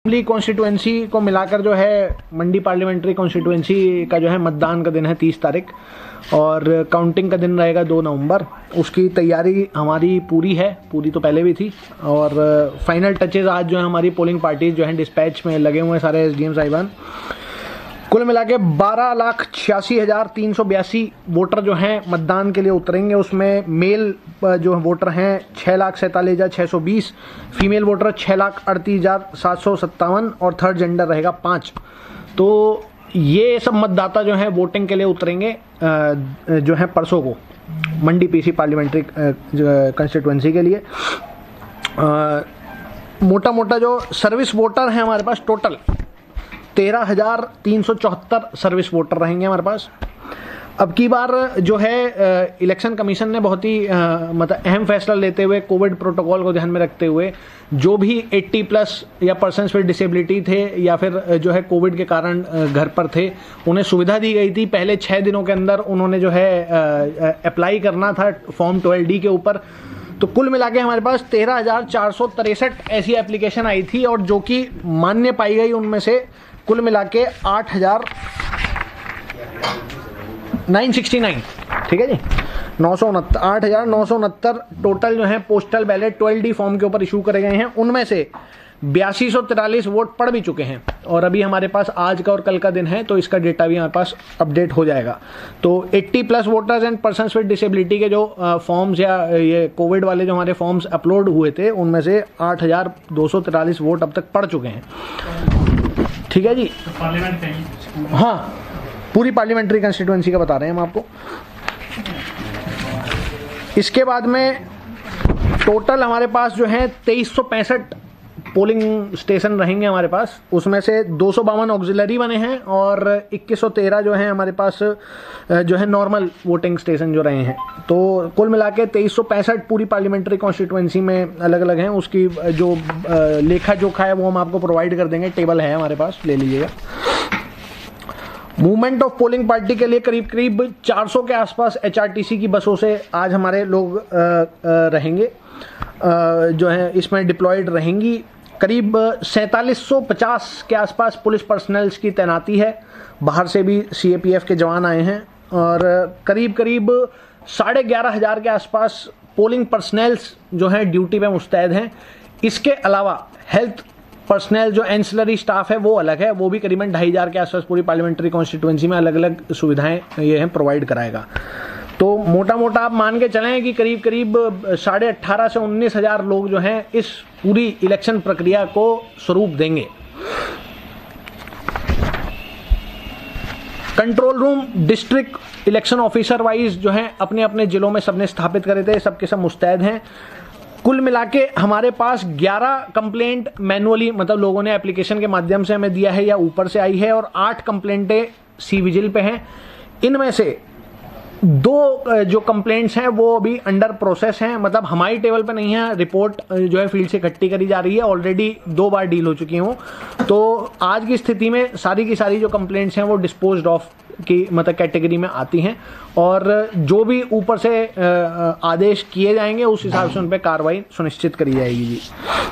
Assembly constituency को मिलाकर जो है मंडी पार्लियामेंट्री कॉन्स्टिट्यूएंसी का जो है मतदान का दिन है 30 तारीख और काउंटिंग का दिन रहेगा 2 नवंबर। उसकी तैयारी हमारी पूरी है, पूरी तो पहले भी थी और फाइनल टचेज आज जो है हमारी पोलिंग पार्टीज जो है डिस्पैच में लगे हुए हैं सारे एसडीएम साहिबान। कुल मिला के 12,86,382 वोटर जो हैं मतदान के लिए उतरेंगे। उसमें मेल जो वोटर हैं 6,47,620, फीमेल वोटर 6,38,757 और थर्ड जेंडर रहेगा 5। तो ये सब मतदाता जो हैं वोटिंग के लिए उतरेंगे जो है परसों को मंडी पीसी पार्लियामेंट्री कंस्टिट्यूएंसी के लिए। मोटा मोटा जो सर्विस वोटर हैं हमारे पास टोटल 13,374 सर्विस वोटर रहेंगे हमारे पास। अब की बार जो है इलेक्शन कमीशन ने बहुत ही मतलब अहम फैसला लेते हुए कोविड प्रोटोकॉल को ध्यान में रखते हुए जो भी 80+ या पर्सन्स विद डिसेबिलिटी थे या फिर जो है कोविड के कारण घर पर थे उन्हें सुविधा दी गई थी। पहले 6 दिनों के अंदर उन्होंने जो है अप्लाई करना था फॉर्म 12D के ऊपर। तो कुल मिला के हमारे पास 13,463 ऐसी एप्लीकेशन आई थी और जो कि मान्य पाई गई उनमें से कुल मिला के 8,969, ठीक है जी, 8,969 टोटल जो है पोस्टल बैलेट 12D फॉर्म के ऊपर इशू करे गए हैं। उनमें से 8243 वोट पड़ भी चुके हैं और अभी हमारे पास आज का और कल का दिन है तो इसका डेटा भी हमारे पास अपडेट हो जाएगा। तो 80+ voters and persons with disability के जो फॉर्म्स या ये कोविड वाले जो हमारे फॉर्म्स अपलोड हुए थे उनमें से 8,243 वोट अब तक पड़ चुके हैं, ठीक है जी। तो पार्लियामेंट हाँ, पूरी पार्लियामेंट्री कंस्टिट्यूएंसी का बता रहे हैं हम आपको। इसके बाद में टोटल हमारे पास जो है 2365 पोलिंग स्टेशन रहेंगे हमारे पास। उसमें से 252 ऑक्सिलरी बने हैं और 2113 जो है हमारे पास जो है नॉर्मल वोटिंग स्टेशन जो रहे हैं। तो कुल मिला के 2365 पूरी पार्लियामेंट्री कॉन्स्टिट्यूएंसी में अलग अलग हैं। उसकी जो लेखा जोखा है वो हम आपको प्रोवाइड कर देंगे, टेबल है हमारे पास, ले लीजिएगा। मूवमेंट ऑफ पोलिंग पार्टी के लिए करीब करीब 400 के आसपास HRTC की बसों से आज हमारे लोग रहेंगे जो है इसमें डिप्लॉयड रहेंगी। करीब 4750 के आसपास पुलिस पर्सनल्स की तैनाती है, बाहर से भी CAPF के जवान आए हैं और करीब करीब 11,500 के आसपास पोलिंग पर्सनल्स जो हैं ड्यूटी पे मुस्तैद हैं। इसके अलावा हेल्थ पर्सनल जो एंसिलरी स्टाफ है वो अलग है, वो भी करीबन 2,500 के आसपास पूरी पार्लियामेंट्री कॉन्स्टिट्यूएंसी में अलग अलग सुविधाएं ये हैं प्रोवाइड कराएगा। तो मोटा मोटा आप मान के चलें कि करीब करीब 18,500 से 19,000 लोग जो हैं इस पूरी इलेक्शन प्रक्रिया को स्वरूप देंगे। Control room district election officer wise जो हैं अपने अपने जिलों में सबने स्थापित करे थे, सबके सब मुस्तैद हैं। कुल मिला के हमारे पास 11 कंप्लेंट मैनुअली मतलब लोगों ने एप्लीकेशन के माध्यम से हमें दिया है या ऊपर से आई है और 8 कंप्लेंटें सी विजिल पे हैं। इनमें से 2 जो कंप्लेंट्स हैं वो अभी अंडर प्रोसेस हैं, मतलब हमारी टेबल पे नहीं है, रिपोर्ट जो है फील्ड से इकट्ठी करी जा रही है, ऑलरेडी 2 बार डील हो चुकी हैं वो। तो आज की स्थिति में सारी की सारी जो कंप्लेंट्स हैं वो डिस्पोज्ड ऑफ की मतलब कैटेगरी में आती हैं और जो भी ऊपर से आदेश किए जाएंगे उस हिसाब से उन पर कार्रवाई सुनिश्चित करी जाएगी जी।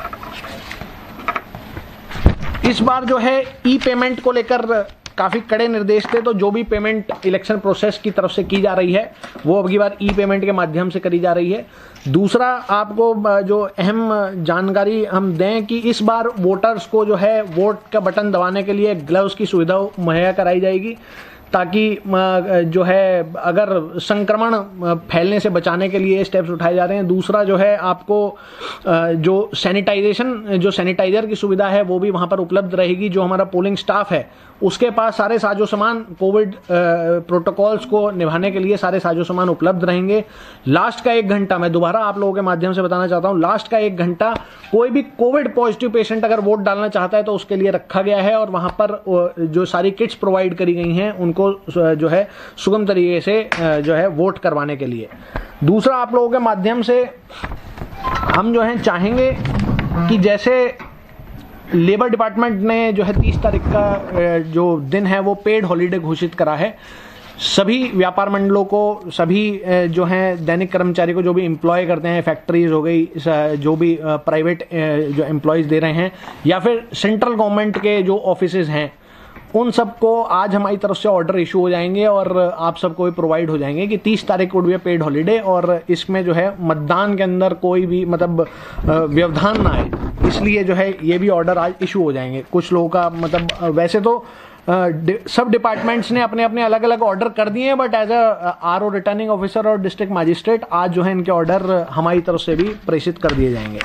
इस बार जो है ई-पेमेंट को लेकर काफ़ी कड़े निर्देश थे, तो जो भी पेमेंट इलेक्शन प्रोसेस की तरफ से की जा रही है वो अब की बार ई-पेमेंट के माध्यम से करी जा रही है। दूसरा आपको जो अहम जानकारी हम दें कि इस बार वोटर्स को जो है वोट का बटन दबाने के लिए ग्लव्स की सुविधा मुहैया कराई जाएगी ताकि जो है अगर संक्रमण फैलने से बचाने के लिए स्टेप्स उठाए जा रहे हैं। दूसरा जो है आपको जो सैनिटाइजर की सुविधा है वो भी वहाँ पर उपलब्ध रहेगी। जो हमारा पोलिंग स्टाफ है उसके पास सारे साजो सामान कोविड प्रोटोकॉल्स को निभाने के लिए सारे साजो सामान उपलब्ध रहेंगे। लास्ट का 1 घंटा मैं दोबारा आप लोगों के माध्यम से बताना चाहता हूँ, लास्ट का 1 घंटा कोई भी कोविड पॉजिटिव पेशेंट अगर वोट डालना चाहता है तो उसके लिए रखा गया है और वहाँ पर जो सारी किट्स प्रोवाइड करी गई हैं उनको जो है सुगम तरीके से जो है वोट करवाने के लिए। दूसरा आप लोगों के माध्यम से हम जो है चाहेंगे कि जैसे लेबर डिपार्टमेंट ने जो है 30 तारीख का जो दिन है वो पेड हॉलीडे घोषित करा है, सभी व्यापार मंडलों को, सभी जो हैं दैनिक कर्मचारी को, जो भी एम्प्लॉय करते हैं, फैक्ट्रीज हो गई, जो भी प्राइवेट जो एम्प्लॉयज़ दे रहे हैं, या फिर सेंट्रल गवर्नमेंट के जो ऑफिसेज हैं, उन सबको आज हमारी तरफ से ऑर्डर इशू हो जाएंगे और आप सबको भी प्रोवाइड हो जाएंगे कि 30 तारीख को भी पेड हॉलीडे, और इसमें जो है मतदान के अंदर कोई भी मतलब व्यवधान ना आए, इसलिए जो है ये भी ऑर्डर आज इशू हो जाएंगे। कुछ लोगों का मतलब वैसे तो सब डिपार्टमेंट्स ने अपने अपने अलग अलग ऑर्डर कर दिए हैं, but as RO returning officer और डिस्ट्रिक्ट मजिस्ट्रेट आज जो है इनके ऑर्डर हमारी तरफ से भी प्रेषित कर दिए जाएंगे।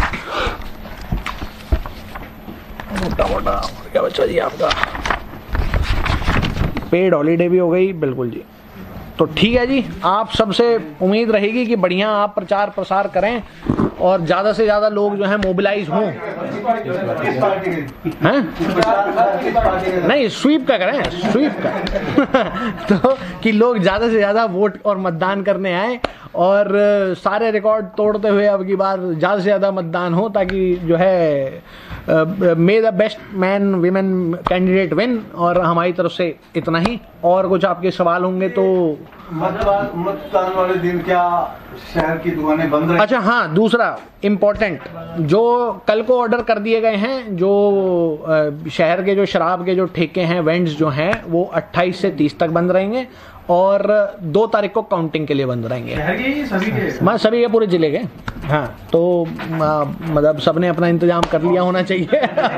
मोटा मोटा क्या बच्चा जी आपका पेड हॉलीडे भी हो गई, बिल्कुल जी। तो ठीक है जी, आप सबसे उम्मीद रहेगी कि बढ़िया आप प्रचार प्रसार करें और ज़्यादा से ज़्यादा लोग जो है मोबिलाइज हों। हैं? नहीं, स्वीप का करें, स्वीप का तो कि लोग ज़्यादा से ज़्यादा वोट और मतदान करने आए और सारे रिकॉर्ड तोड़ते हुए अब की बार ज़्यादा से ज़्यादा मतदान हो, ताकि जो है may the best man women candidate win. और हमारी तरफ से इतना ही। और कुछ आपके सवाल होंगे तो मतदान वाले दिन क्या शहर की दुकानें बंद रहेंगी? अच्छा हाँ, दूसरा इम्पोर्टेंट, जो कल को ऑर्डर कर दिए गए हैं, जो शहर के जो शराब के जो ठेके हैं, वेंड्स जो हैं, वो 28 से 30 तक बंद रहेंगे और 2 तारीख को काउंटिंग के लिए बंद रहेंगे। शहर के सभी के? सभी के, पूरे जिले के। हाँ, तो मतलब सबने अपना इंतजाम कर लिया होना चाहिए।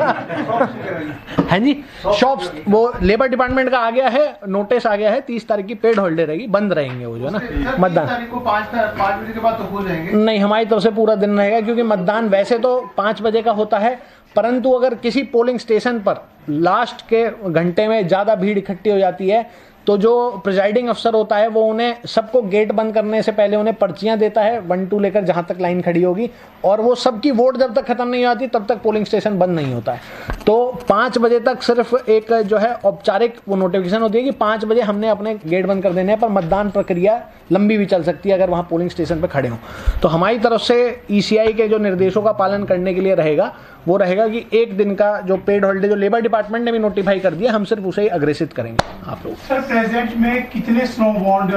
हाँ जी, शॉप्स वो लेबर डिपार्टमेंट का आ गया है, नोटिस आ गया है, 30 तारीख की पेड हॉलीडे रहेगी, बंद रहेंगे वो जो है ना मतदान। 5 बजे के बाद तो हो जाएंगे? नहीं, हमारी तरफ से पूरा दिन रहेगा, क्योंकि मतदान वैसे तो 5 बजे का होता है, परंतु अगर किसी पोलिंग स्टेशन पर लास्ट के घंटे में ज़्यादा भीड़ इकट्ठी हो जाती है तो जो प्रिजाइडिंग अफसर होता है वो उन्हें सबको गेट बंद करने से पहले उन्हें पर्चियां देता है 1 2 लेकर, जहां तक लाइन खड़ी होगी, और वो सबकी वोट जब तक खत्म नहीं आती तब तक पोलिंग स्टेशन बंद नहीं होता है। तो 5 बजे तक सिर्फ एक जो है औपचारिक वो नोटिफिकेशन होती है कि 5 बजे हमने अपने गेट बंद कर देने हैं, पर मतदान प्रक्रिया लंबी भी चल सकती है अगर वहां पोलिंग स्टेशन पर खड़े हों। तो हमारी तरफ से ईसीआई के जो निर्देशों का पालन करने के लिए रहेगा वो रहेगा कि 1 दिन का जो पेड हॉलीडे, जो लेबर डिपार्टमेंट ने भी नोटिफाई कर दिया, हम सिर्फ उसे ही अग्रेसित करेंगे आप लोग। सर, प्रेजेंट में कितने स्नो बॉन्ड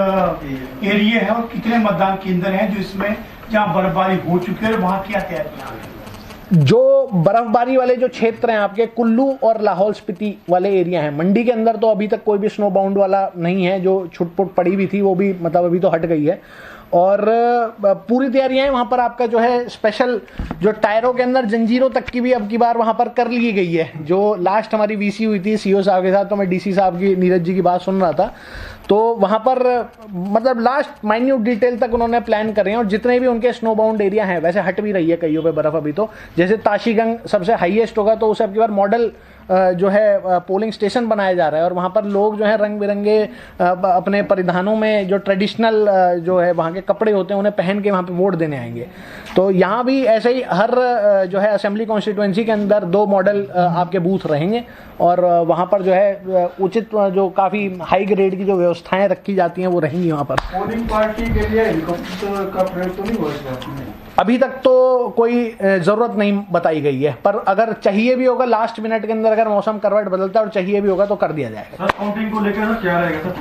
एरिया है और कितने मतदान केंद्र हैं जो इसमें जहां बर्फबारी हो चुकी है, वहां क्या तैयारियां? जो बर्फबारी वाले जो क्षेत्र हैं आपके, कुल्लू और लाहौल स्पीति वाले एरिया हैं, मंडी के अंदर तो अभी तक कोई भी स्नो बाउंड वाला नहीं है, जो छुटपुट पड़ी हुई थी वो भी मतलब अभी तो हट गई है, और पूरी तैयारियां हैं वहां पर। आपका जो है स्पेशल जो टायरों के अंदर जंजीरों तक की भी अब की बार वहां पर कर ली गई है। जो लास्ट हमारी वीसी हुई थी सीओ साहब के साथ, तो मैं डीसी साहब की, नीरज जी की बात सुन रहा था, तो वहां पर मतलब लास्ट माइन्यूट डिटेल तक उन्होंने प्लान कर रहे हैं, और जितने भी उनके स्नो बाउंड एरिया हैं, वैसे हट भी रही है कईयों पे बर्फ अभी तो, जैसे ताशीगंग सबसे हाईएस्ट होगा तो उसे अब की बार मॉडल जो है पोलिंग स्टेशन बनाया जा रहा है, और वहाँ पर लोग जो है रंग बिरंगे अपने परिधानों में जो ट्रेडिशनल जो है वहाँ के कपड़े होते हैं उन्हें पहन के वहाँ पे वोट देने आएंगे। तो यहाँ भी ऐसे ही हर जो है असेंबली कॉन्स्टिट्यूएंसी के अंदर 2 मॉडल आपके बूथ रहेंगे, और वहाँ पर जो है उचित जो काफ़ी हाई ग्रेड की जो व्यवस्थाएं रखी जाती हैं वो रहेंगी वहाँ पर। पोलिंग पार्टी के लिए हेलीकॉप्टर का प्रयोग तो नहीं हुआ अभी तक तो कोई जरूरत नहीं बताई गई है, पर अगर चाहिए भी होगा लास्ट मिनट के अंदर, अगर मौसम करवट बदलता है और चाहिए भी होगा तो कर दिया जाएगा। सर, काउंटिंग को लेकर क्या रहेगा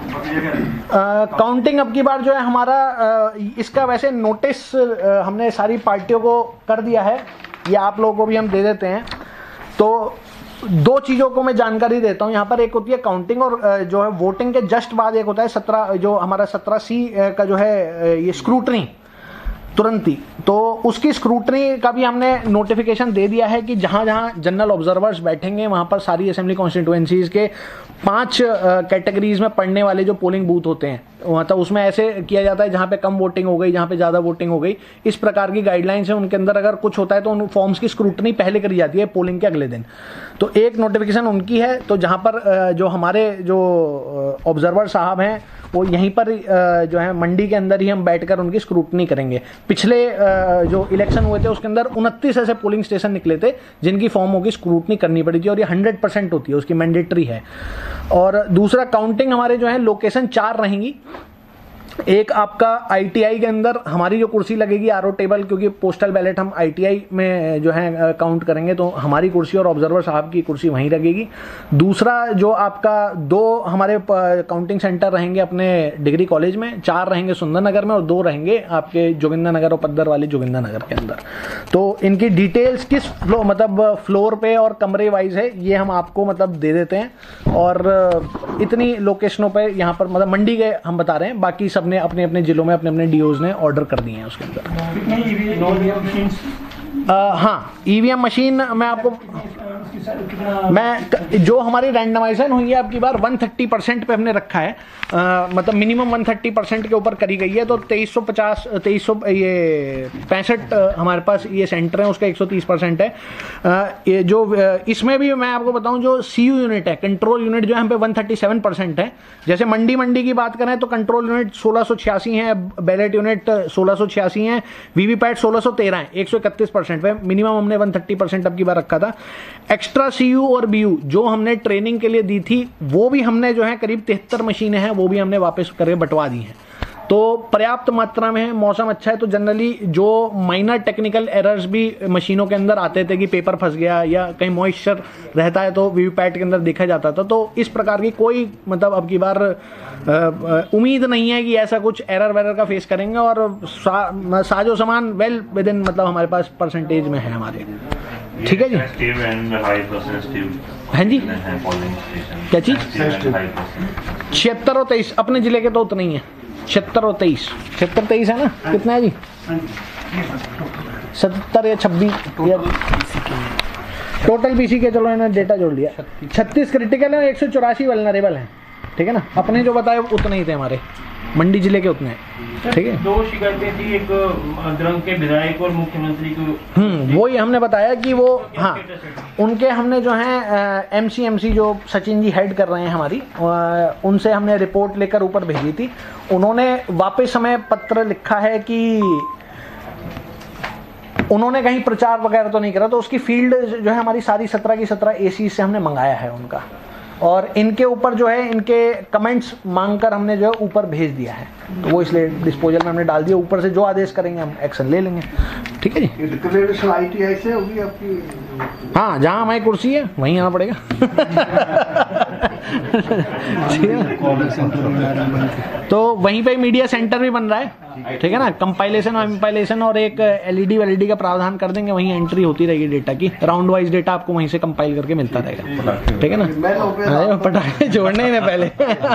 सर? काउंटिंग अब की बार जो है हमारा इसका वैसे नोटिस हमने सारी पार्टियों को कर दिया है, ये आप लोगों को भी हम दे देते हैं। तो 2 चीज़ों को मैं जानकारी देता हूँ यहाँ पर। एक होती है काउंटिंग, और जो है वोटिंग के जस्ट बाद एक होता है 17 जो हमारा 17C का जो है ये स्क्रूटनी तुरंत ही, तो उसकी स्क्रूटनी का भी हमने नोटिफिकेशन दे दिया है कि जहां जहां जनरल ऑब्जर्वर्स बैठेंगे वहां पर सारी असेंबली कॉन्स्टिट्यूएंसीज के 5 कैटेगरीज में पढ़ने वाले जो पोलिंग बूथ होते हैं, मतलब उसमें ऐसे किया जाता है जहां पे कम वोटिंग हो गई, जहां पे ज़्यादा वोटिंग हो गई, इस प्रकार की गाइडलाइंस है। उनके अंदर अगर कुछ होता है तो उन फॉर्म्स की स्क्रूटनी पहले करी जाती है पोलिंग के अगले दिन। तो एक नोटिफिकेशन उनकी है, तो जहां पर जो हमारे जो ऑब्जर्वर साहब हैं वो यहीं पर जो है मंडी के अंदर ही हम बैठकर उनकी स्क्रूटनी करेंगे। पिछले जो इलेक्शन हुए थे उसके अंदर 29 ऐसे पोलिंग स्टेशन निकले थे जिनकी फॉर्मों की स्क्रूटनी करनी पड़ी थी, और ये 100% होती है, उसकी मैंडेटरी है। और दूसरा काउंटिंग हमारे जो है लोकेशन 4 रहेंगी, एक आपका ITI के अंदर हमारी जो कुर्सी लगेगी RO टेबल, क्योंकि पोस्टल बैलेट हम ITI में जो है काउंट करेंगे, तो हमारी कुर्सी और ऑब्जर्वर साहब की कुर्सी वहीं लगेगी। दूसरा जो आपका 2 हमारे काउंटिंग सेंटर रहेंगे अपने डिग्री कॉलेज में, 4 रहेंगे सुंदर नगर में और 2 रहेंगे आपके जोगिंदर नगर और पद्दर वाले जोगिंदर नगर के अंदर। तो इनकी डिटेल्स किस फ्लोर पे और कमरे वाइज है ये हम आपको दे देते हैं। और इतनी लोकेशनों पे यहाँ पर मंडी के हम बता रहे हैं, बाकी सबने अपने अपने जिलों में अपने अपने DOs ने ऑर्डर कर दिए हैं उसके अंदर। हाँ, EVM मशीन मैं आपको जो हमारी रैंडमाइजेशन हुई है आपकी बार 130% पे हमने रखा है, मिनिमम 130% के ऊपर करी गई है। तो 2365 हमारे पास ये सेंटर है, उसका 130% है। ये जो इसमें भी मैं आपको बताऊं, जो CU यूनिट है, कंट्रोल यूनिट जो है हम पे 137% है। जैसे मंडी की बात करें तो कंट्रोल यूनिट 1686 है, बैलेट यूनिट 1686 है, VVPAT 1613 है, 131% पे मिनिमम हमने 130% अब की बार रखा था। एक्स्ट्रा CU और BU जो हमने ट्रेनिंग के लिए दी थी वो भी हमने जो है करीब 73 मशीनें हैं, वो भी हमने वापस करके बंटवा दी हैं। तो पर्याप्त मात्रा में है, मौसम अच्छा है, तो जनरली जो माइनर टेक्निकल एरर्स भी मशीनों के अंदर आते थे कि पेपर फंस गया या कहीं मॉइस्चर रहता है तो VVPAT के अंदर देखा जाता था। तो इस प्रकार की कोई अब की बार उम्मीद नहीं है कि ऐसा कुछ एरर वेरर का फेस करेंगे। और साजो सामान वेल विद इन हमारे पास परसेंटेज में है हमारे। ठीक है जी। हाँ जी, क्या चीज? 76 और 23 अपने जिले के तो उतना ही है, 76 और 23, 76-23 है ना, कितना है जी? 70 या 26 टोटल BC के, चलो इन्होंने डेटा जोड़ लिया। 36 क्रिटिकल है, 184 वल्नरेबल है। ठीक है ना, अपने जो बताए उतने ही थे हमारे मंडी जिले के उतने। ठीक है, 2 शिकायतें थी, एक अदरंग के विधायक और मुख्यमंत्री को। वही हमने बताया कि वो, हाँ, उनके हमने जो है MC जो सचिन जी हेड कर रहे हैं हमारी, उनसे हमने रिपोर्ट लेकर ऊपर भेजी थी। उन्होंने वापस हमें पत्र लिखा है कि उन्होंने कहीं प्रचार वगैरह तो नहीं करा, तो उसकी फील्ड जो है हमारी सारी 17 की 17 AC से हमने मंगाया है उनका, और इनके ऊपर जो है इनके कमेंट्स मांगकर हमने जो है ऊपर भेज दिया है। तो वो इसलिए डिस्पोजल में हमने डाल दिया, ऊपर से जो आदेश करेंगे हम एक्शन ले लेंगे। ठीक है जी। डिक्लेरेशन ITI से होगी आपकी? हाँ, जहाँ हमारी कुर्सी है वहीं आना पड़ेगा। तो वहीं पे मीडिया सेंटर भी बन रहा है। ठीक है ना, कंपाइलेशन और इम्पाइलेशन और एक LED का प्रावधान कर देंगे, वहीं एंट्री होती रहेगी डेटा की, राउंड वाइज डेटा आपको वहीं से कंपाइल करके मिलता रहेगा। ठीक है ना, पटाखे छोड़ने में पहले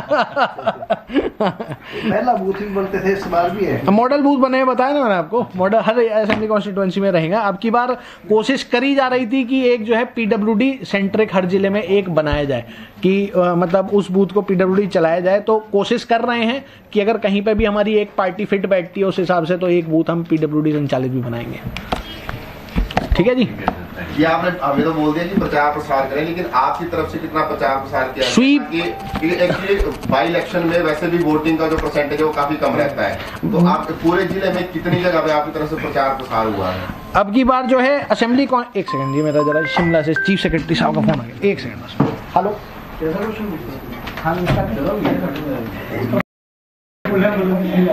पहला बूथ भी बनते थे, इस बार भी है मॉडल बूथ बने, बताया ना मैंने आपको, मॉडल हर असेंबली कॉन्स्टिट्यूएंसी में रहेगा। अब की बार कोशिश करी जा रही थी कि एक जो है PWD सेंट्रिक हर जिले में एक बनाया जाए, कि उस बूथ को PWD चलाया जाए। तो कोशिश कर रहे हैं कि अगर कहीं पे भी हमारी एक पार्टी फिट बैठती है उस हिसाब से, तो एक बूथ हम PWD संचालित भी बनाएंगे। ठीक है जी। ये आपने अभी तो बोल दिया कि प्रचार प्रसार करें, लेकिन आपकी तरफ से कितना प्रचार प्रसार किया? स्वीप एक्चुअली बाई इलेक्शन में वैसे भी वोटिंग का जो परसेंटेज है वो काफी कम रहता है, तो आप पूरे जिले में कितनी जगह पे आपकी तरफ से प्रचार प्रसार हुआ है? अब की बार जो है असेंबली एक सेकंड, ये मेरा जरा शिमला से चीफ सेक्रेटरी साहब का फोन आ गया, एक सेकंड बस। हेलो।